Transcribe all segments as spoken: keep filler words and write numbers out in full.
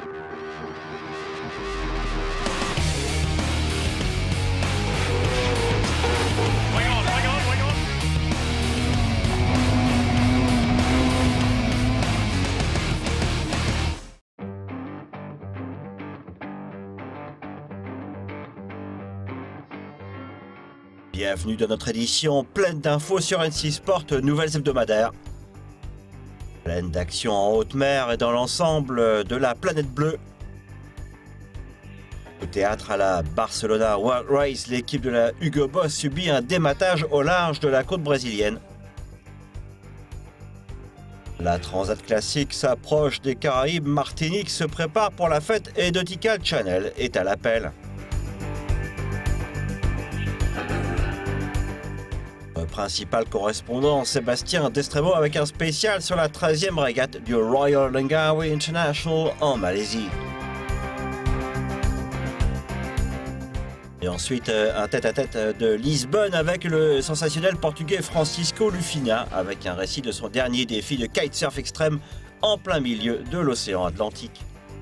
Bienvenue dans notre édition pleine d'infos sur N six Sport, nouvelles hebdomadaires. Pleine d'action en haute mer et dans l'ensemble de la planète bleue. Au théâtre à la Barcelona World Race, l'équipe de la Hugo Boss subit un dématage au large de la côte brésilienne. La Transat Classique s'approche des Caraïbes, Martinique se prépare pour la fête et Nautical Channel est à l'appel. Principal correspondant Sébastien Destremo avec un spécial sur la treizième régate du Royal Langkawi International en Malaisie. Et ensuite un tête-à-tête de Lisbonne avec le sensationnel portugais Francisco Lufina avec un récit de son dernier défi de kitesurf extrême en plein milieu de l'océan Atlantique.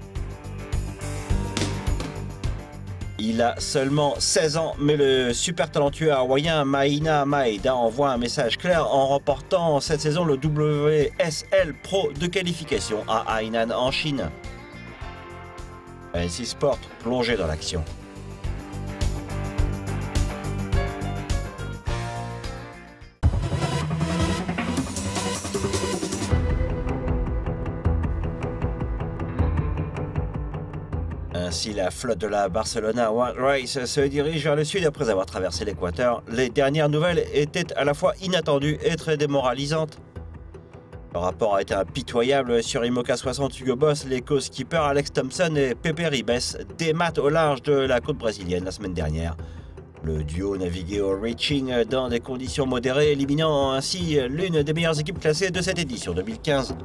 Il a seulement seize ans, mais le super talentueux hawaïen Maina Maeda envoie un message clair en remportant cette saison le W S L Pro de qualification à Hainan en Chine. N six Sport plongé dans l'action. Ainsi, la flotte de la Barcelona World Race se dirige vers le sud après avoir traversé l'équateur. Les dernières nouvelles étaient à la fois inattendues et très démoralisantes. Le rapport a été impitoyable sur IMOCA soixante Hugo Boss. Les co-skippers Alex Thompson et Pepe Ribes dématent au large de la côte brésilienne la semaine dernière. Le duo naviguait au reaching dans des conditions modérées, éliminant ainsi l'une des meilleures équipes classées de cette édition deux mille quinze.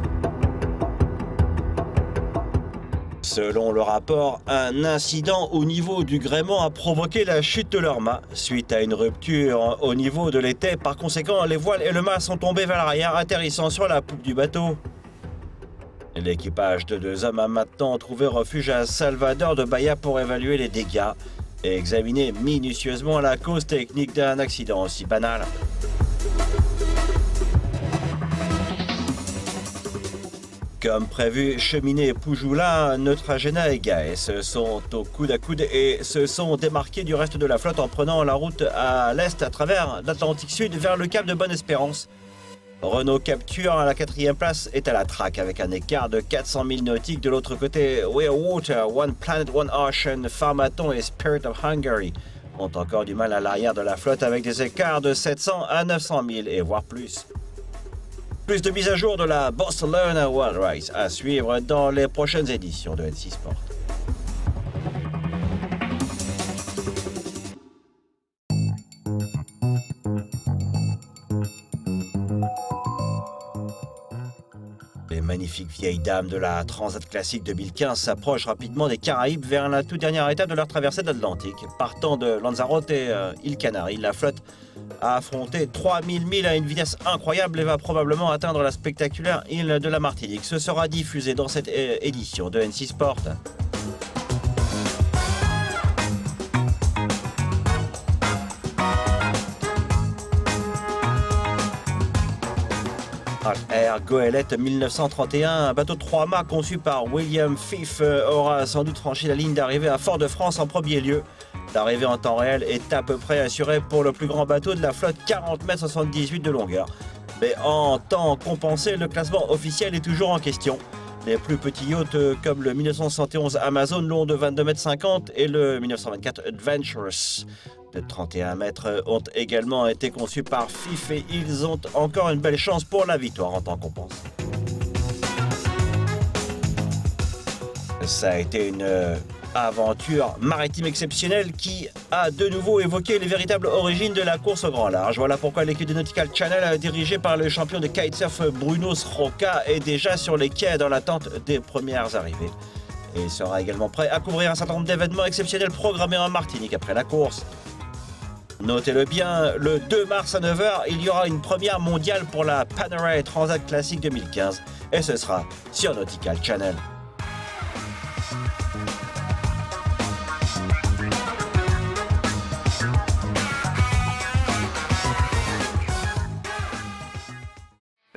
Selon le rapport, un incident au niveau du gréement a provoqué la chute de leur mât suite à une rupture au niveau de l'étai. Par conséquent, les voiles et le mât sont tombés vers l'arrière, atterrissant sur la poupe du bateau. L'équipage de deux hommes a maintenant trouvé refuge à Salvador de Bahia pour évaluer les dégâts et examiner minutieusement la cause technique d'un accident aussi banal. Comme prévu, Cheminée et Poujoula, Neutrogena et Gaes sont au coude à coude et se sont démarqués du reste de la flotte en prenant la route à l'est à travers l'Atlantique Sud vers le cap de Bonne-Espérance. Renault Capture à la quatrième place est à la traque avec un écart de quatre cents milles nautiques. De l'autre côté, Weir Water, One Planet, One Ocean, Pharmaton et Spirit of Hungary ont encore du mal à l'arrière de la flotte avec des écarts de sept cents à neuf cents milles et voire plus. Plus de mises à jour de la Barcelona World Race à suivre dans les prochaines éditions de N six Sport. Les magnifiques vieilles dames de la Transat Classique deux mille quinze s'approchent rapidement des Caraïbes vers la toute dernière étape de leur traversée de l'Atlantique. Partant de Lanzarote et euh, îles Canaries, la flotte a affronté trois mille milles à une vitesse incroyable et va probablement atteindre la spectaculaire île de la Martinique. Ce sera diffusé dans cette édition de N six Sport. Air Goélette mille neuf cent trente et un, un bateau de trois mâts conçu par William Fife, aura sans doute franchi la ligne d'arrivée à Fort-de-France en premier lieu. L'arrivée en temps réel est à peu près assurée pour le plus grand bateau de la flotte, quarante mètres soixante-dix-huit de longueur. Mais en temps compensé, le classement officiel est toujours en question. Les plus petits yachts comme le mille neuf cent soixante et onze Amazon long de vingt-deux mètres cinquante et le mille neuf cent vingt-quatre Adventurous de trente et un mètres ont également été conçus par Fife et ils ont encore une belle chance pour la victoire en temps compensé. Ça a été une aventure maritime exceptionnelle qui a de nouveau évoqué les véritables origines de la course au grand large. Voilà pourquoi l'équipe de Nautical Channel, dirigée par le champion de kitesurf Bruno Sroka, est déjà sur les quais dans l'attente des premières arrivées. Et il sera également prêt à couvrir un certain nombre d'événements exceptionnels programmés en Martinique après la course. Notez-le bien, le deux mars à neuf heures, il y aura une première mondiale pour la Panerai Transat Classic deux mille quinze et ce sera sur Nautical Channel.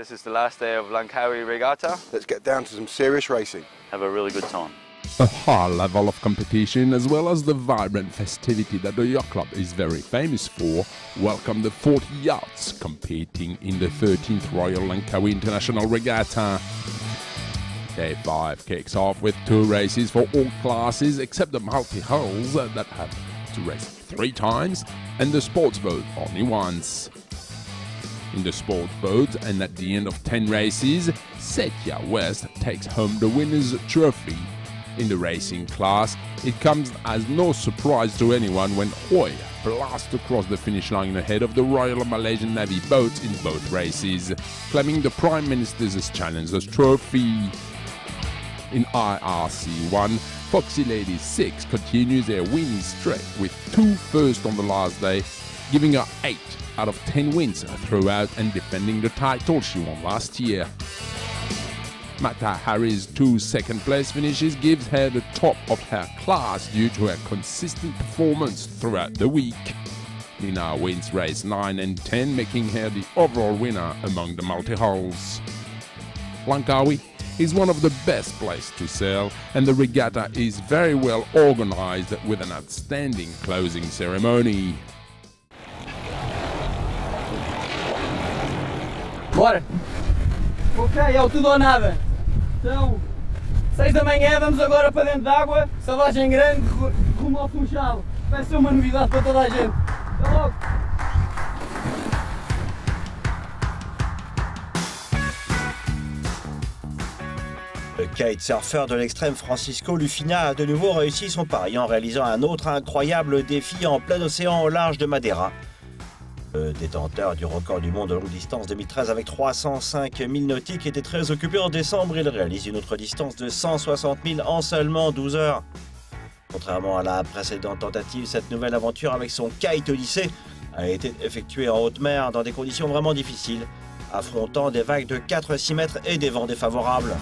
This is the last day of Langkawi Regatta. Let's get down to some serious racing. Have a really good time. A high level of competition as well as the vibrant festivity that the yacht club is very famous for welcome the forty yachts competing in the thirteenth Royal Langkawi International Regatta. Day five kicks off with two races for all classes except the multi-hulls that have to race three times and the sports boat only once. In the sports boat and at the end of ten races, Setia West takes home the winner's trophy. In the racing class, it comes as no surprise to anyone when Hoi blasts across the finish line ahead of the Royal Malaysian Navy boat in both races, claiming the Prime Minister's Challenger's trophy. In I R C one, Foxy Lady six continues their winning streak with two firsts on the last day, giving her eight out of ten wins throughout and defending the title she won last year. Mata Hari's two second place finishes gives her the top of her class due to her consistent performance throughout the week. Nina wins race nine and ten, making her the overall winner among the multi-hulls. Langkawi is one of the best places to sail, and the regatta is very well organized with an outstanding closing ceremony. Bora! Ok, é o tudo ou nada. São seis da manhã, vamos agora para dentro d'água, Salvagem Grande, rumo ao Funchal. Vai ser uma novidade para toda a gente. Até logo! Le kitesurfeur de l'extrême Francisco Lufina a de nouveau réussi son pari en réalisant un autre incroyable défi en plein océan au large de Madeira. Le détenteur du record du monde de longue distance deux mille treize avec trois cent cinq milles nautiques était très occupé en décembre. Il réalise une autre distance de cent soixante milles en seulement douze heures. Contrairement à la précédente tentative, cette nouvelle aventure avec son Kite Odyssey a été effectuée en haute mer dans des conditions vraiment difficiles, affrontant des vagues de quatre à six mètres et des vents défavorables.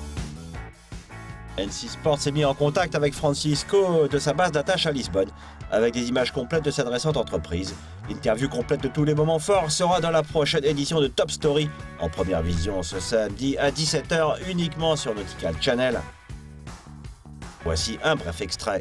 N C Sport s'est mis en contact avec Francisco de sa base d'attache à Lisbonne, avec des images complètes de cette récente entreprise. L'interview complète de tous les moments forts sera dans la prochaine édition de Top Story, en première vision ce samedi à dix-sept heures uniquement sur Nautical Channel. Voici un bref extrait.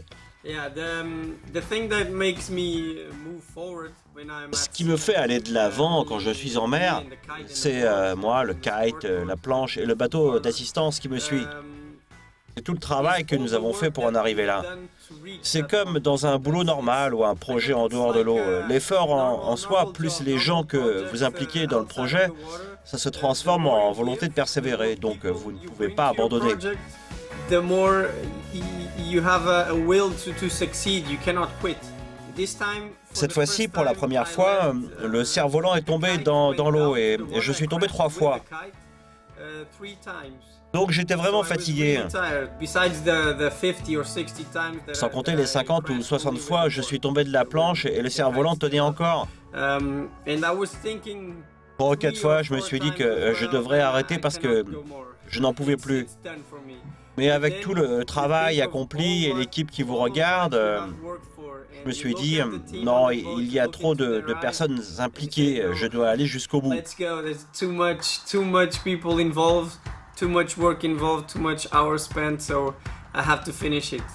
Ce qui me fait aller de l'avant quand je suis en mer, c'est euh, moi, le kite, la planche et le bateau d'assistance qui me suit. C'est tout le travail que nous avons fait pour en arriver là. C'est comme dans un boulot normal ou un projet en dehors de l'eau. L'effort en, en soi, plus les gens que vous impliquez dans le projet, ça se transforme en volonté de persévérer. Donc vous ne pouvez pas abandonner. Cette fois-ci, pour la première fois, le cerf-volant est tombé dans, dans l'eau et, et je suis tombé trois fois. Donc j'étais vraiment fatigué. Sans compter les cinquante ou soixante fois, je suis tombé de la planche et le cerf-volant tenait encore. Trois ou quatre fois, je me suis dit que je devrais arrêter parce que je n'en pouvais plus. Mais avec tout le travail accompli et l'équipe qui vous regarde, je me suis dit, non, il y a trop de, de personnes impliquées, je dois aller jusqu'au bout. Too much work involved, too much hours spent, so I have to finish it.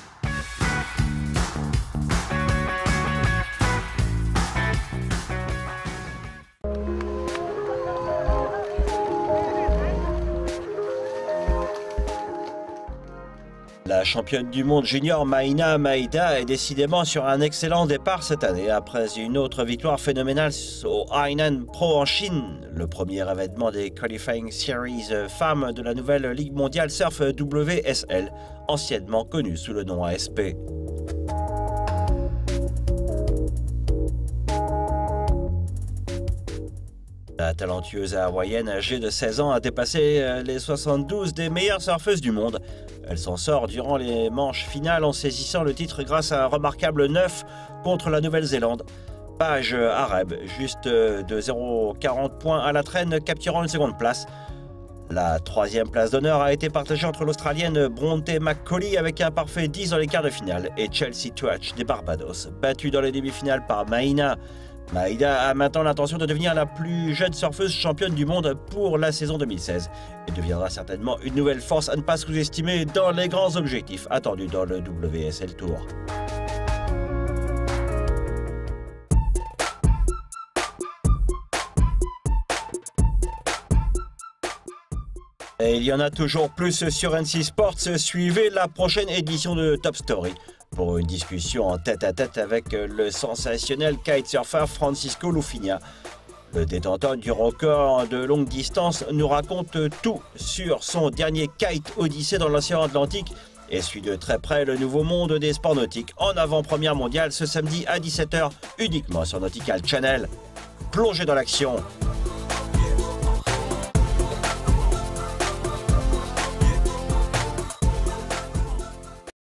La championne du monde junior Maïna Maïda est décidément sur un excellent départ cette année après une autre victoire phénoménale au Hainan Pro en Chine, le premier événement des Qualifying Series femmes de la nouvelle Ligue mondiale Surf W S L, anciennement connue sous le nom A S P. La talentueuse hawaïenne âgée de seize ans a dépassé les soixante-douze des meilleures surfeuses du monde. Elle s'en sort durant les manches finales en saisissant le titre grâce à un remarquable neuf contre la Nouvelle-Zélande. Paige Areb, juste de zéro virgule quarante points à la traîne, capturant une seconde place. La troisième place d'honneur a été partagée entre l'Australienne Bronte McCauley avec un parfait dix dans les quarts de finale et Chelsea Twatch des Barbados, battue dans les demi-finales par Maïna Maïda a maintenant l'intention de devenir la plus jeune surfeuse championne du monde pour la saison deux mille seize et deviendra certainement une nouvelle force à ne pas sous-estimer dans les grands objectifs attendus dans le W S L Tour. Et il y en a toujours plus sur N C Sports. Suivez la prochaine édition de Top Story pour une discussion en tête-à-tête avec le sensationnel kitesurfer Francisco Lufinia. Le détenteur du record de longue distance nous raconte tout sur son dernier kite Odyssée dans l'océan Atlantique et suit de très près le nouveau monde des sports nautiques en avant-première mondiale ce samedi à dix-sept heures uniquement sur Nautical Channel. Plongez dans l'action!